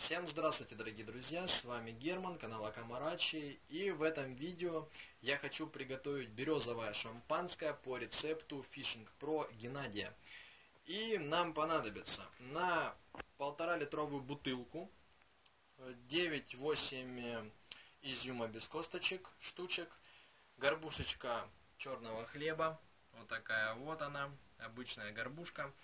Всем здравствуйте, дорогие друзья, с вами Герман, канал Акамарачи, и в этом видео я хочу приготовить березовое шампанское по рецепту Fishing Pro Геннадия. И нам понадобится на 1,5-литровую бутылку 9-8 изюма без косточек штучек, горбушечка черного хлеба, вот такая вот она, обычная горбушка,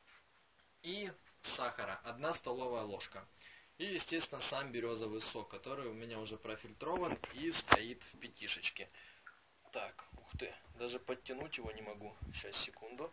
и сахара 1 столовая ложка. И, естественно, сам березовый сок, который у меня уже профильтрован и стоит в пятишечке. Так, ух ты, даже подтянуть его не могу. Сейчас, секунду.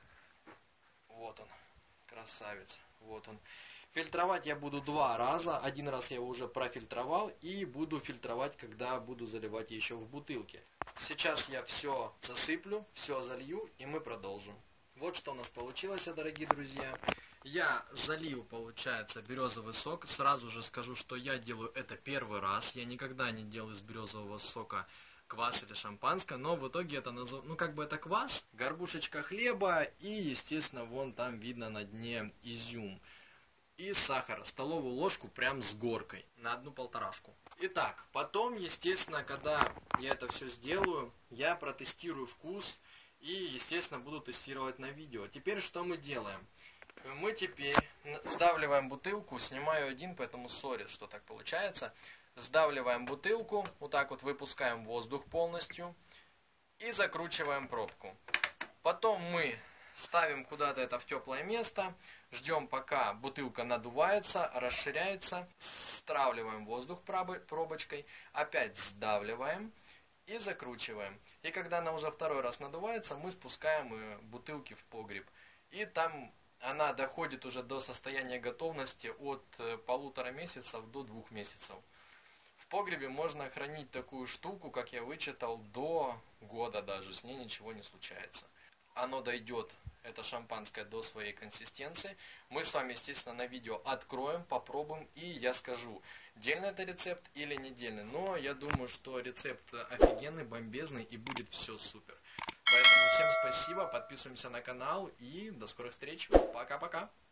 Вот он, красавец, вот он. Фильтровать я буду 2 раза. Один раз я его уже профильтровал и буду фильтровать, когда буду заливать еще в бутылке. Сейчас я все засыплю, все залью и мы продолжим. Вот что у нас получилось, дорогие друзья. Я залил, получается, березовый сок. Сразу же скажу, что я делаю это первый раз. Я никогда не делал из березового сока квас или шампанское. Но в итоге это, это квас, горбушечка хлеба и, естественно, вон там видно на дне изюм. И сахар, столовую ложку прям с горкой, на 1,5. Итак, потом, естественно, когда я это все сделаю, я протестирую вкус и, естественно, буду тестировать на видео. Теперь что мы делаем? Мы теперь сдавливаем бутылку, снимаю один, поэтому сори, что так получается. Сдавливаем бутылку, вот так вот выпускаем воздух полностью и закручиваем пробку. Потом мы ставим куда-то это в теплое место, ждем пока бутылка надувается, расширяется, стравливаем воздух пробочкой, опять сдавливаем и закручиваем. И когда она уже второй раз надувается, мы спускаем бутылки в погреб. И там она доходит уже до состояния готовности от 1,5 месяцев до 2 месяцев. В погребе можно хранить такую штуку, как я вычитал, до года даже, с ней ничего не случается. Оно дойдет, это шампанское, до своей консистенции. Мы с вами, естественно, на видео откроем, попробуем, и я скажу, дельный это рецепт или не дельный. Но я думаю, что рецепт офигенный, бомбезный, и будет все супер. Поэтому всем спасибо, подписываемся на канал и до скорых встреч. Пока-пока.